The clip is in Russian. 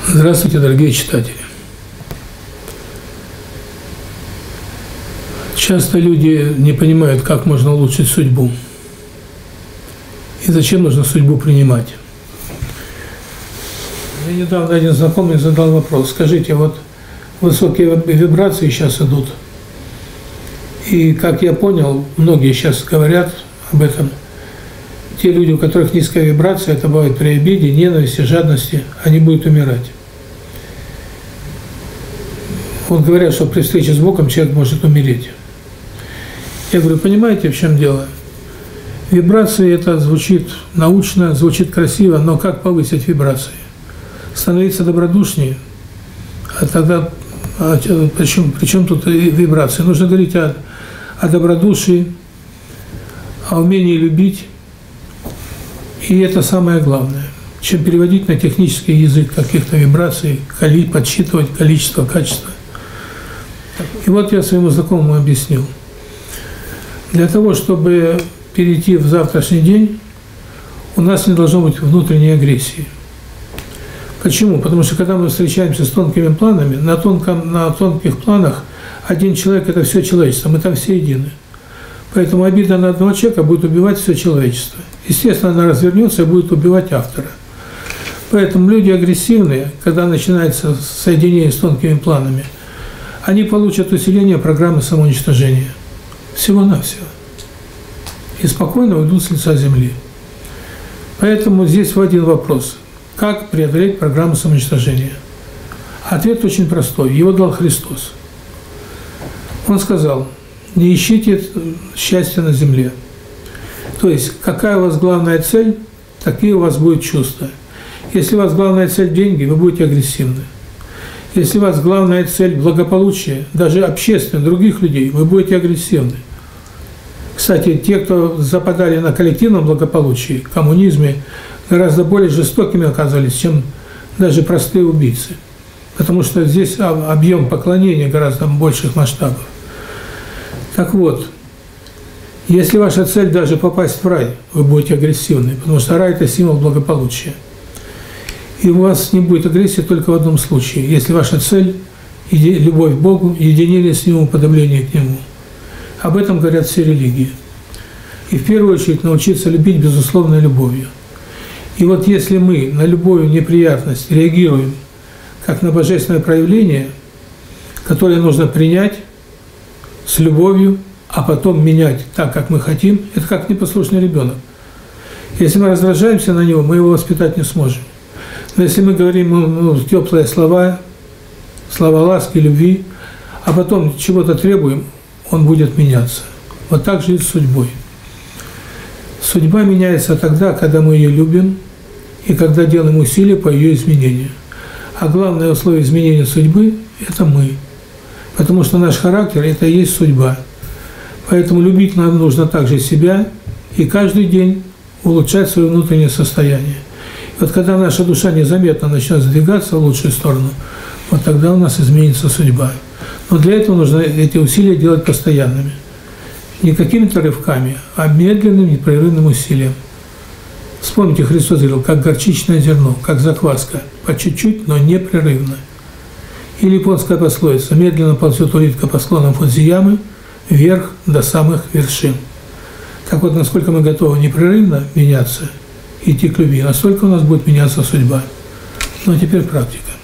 Здравствуйте, дорогие читатели. Часто люди не понимают, как можно улучшить судьбу и зачем нужно судьбу принимать. Мне недавно один знакомый задал вопрос: скажите, вот высокие вибрации сейчас идут, и, как я понял, многие сейчас говорят об этом, те люди, у которых низкая вибрация, это бывает при обиде, ненависти, жадности, они будут умирать. Вот говорят, что при встрече с Богом человек может умереть. Я говорю, понимаете, в чем дело? Вибрации — это звучит научно, звучит красиво, но как повысить вибрации? Становиться добродушнее? А тогда причем тут вибрации? Нужно говорить о добродушии, о умении любить. И это самое главное. Чем переводить на технический язык каких-то вибраций, подсчитывать количество, качество. И вот я своему знакомому объяснил. Для того, чтобы перейти в завтрашний день, у нас не должно быть внутренней агрессии. Почему? Потому что когда мы встречаемся с тонкими планами, на тонких планах один человек – это все человечество, мы там все едины. Поэтому обида на одного человека будет убивать все человечество. Естественно, она развернется и будет убивать автора. Поэтому люди агрессивные, когда начинается соединение с тонкими планами, они получат усиление программы самоуничтожения. Всего-навсего. И спокойно уйдут с лица земли. Поэтому здесь в один вопрос. Как преодолеть программу самоуничтожения? Ответ очень простой. Его дал Христос. Он сказал: не ищите счастья на земле. То есть, какая у вас главная цель, такие у вас будут чувства. Если у вас главная цель – деньги, вы будете агрессивны. Если у вас главная цель – благополучие, даже общественное, других людей, вы будете агрессивны. Кстати, те, кто западали на коллективном благополучии, коммунизме, гораздо более жестокими оказались, чем даже простые убийцы. Потому что здесь объем поклонения гораздо больших масштабов. Так вот, если ваша цель даже попасть в рай, вы будете агрессивны, потому что рай – это символ благополучия. И у вас не будет агрессии только в одном случае, если ваша цель – любовь к Богу, единение с Ним, уподобление к Нему. Об этом говорят все религии. И в первую очередь научиться любить безусловной любовью. И вот если мы на любую неприятность реагируем как на божественное проявление, которое нужно принять с любовью, а потом менять так, как мы хотим, это как непослушный ребенок. Если мы раздражаемся на него, мы его воспитать не сможем. Но если мы говорим теплые слова, слова ласки, любви, а потом чего-то требуем, он будет меняться. Вот так же и с судьбой. Судьба меняется тогда, когда мы ее любим и когда делаем усилия по ее изменению. А главное условие изменения судьбы – это мы. Потому что наш характер – это и есть судьба. Поэтому любить нам нужно также себя и каждый день улучшать свое внутреннее состояние. И вот когда наша душа незаметно начнет сдвигаться в лучшую сторону, вот тогда у нас изменится судьба. Но для этого нужно эти усилия делать постоянными. Не какими-то рывками, а медленным, непрерывным усилием. Вспомните, Христос говорил, как горчичное зерно, как закваска, по чуть-чуть, но непрерывно. Или японская пословица: медленно ползет улитка по склонам Фудзиямы, вверх до самых вершин. Так вот, насколько мы готовы непрерывно меняться, идти к любви, настолько у нас будет меняться судьба. Ну а теперь практика.